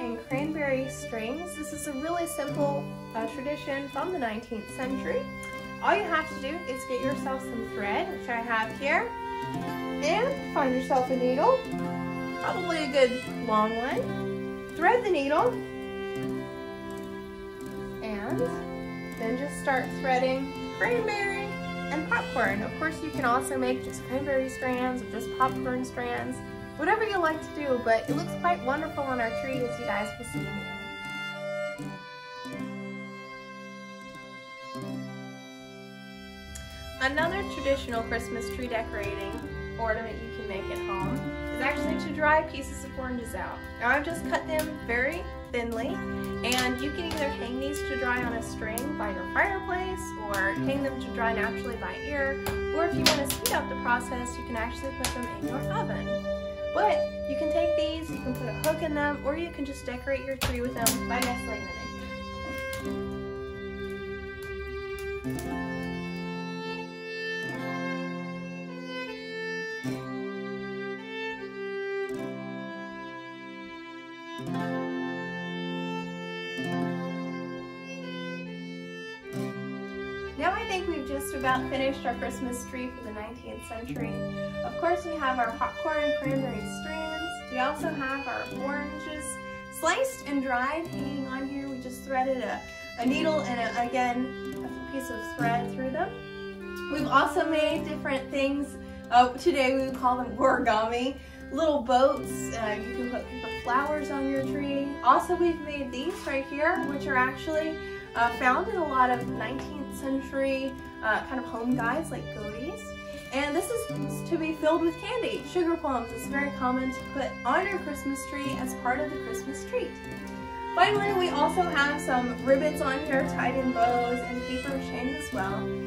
and cranberry strings. This is a really simple tradition from the 19th century. All you have to do is get yourself some thread, which I have here, and find yourself a needle, probably a good long one. Thread the needle, and then just start threading cranberry and popcorn. Of course, you can also make just cranberry strands or just popcorn strands, whatever you like to do, but it looks quite wonderful on our tree, as you guys will see. Another traditional Christmas tree decorating ornament you can make at home is actually to dry pieces of oranges out. Now I've just cut them very thinly, and you can either hang these to dry on a string by your fireplace or hang them to dry naturally by ear, or if you want to speed up the process, you can actually put them in your oven. But you can take these, you can put a hook in them, or you can just decorate your tree with them by nestling them in. Now I think we've just about finished our Christmas tree for the 19th century. Of course, we have our popcorn and cranberry strands. We also have our oranges sliced and dried hanging on here. We just threaded a needle and again a piece of thread through them. We've also made different things. Today we would call them origami. Little boats. You can put paper flowers on your tree. Also, we've made these right here, which are actually found in a lot of 19th century kind of home guides like goatees. And this is to be filled with candy. Sugar plums is very common to put on your Christmas tree as part of the Christmas treat. Finally, we also have some ribbons on here tied in bows and paper chains as well.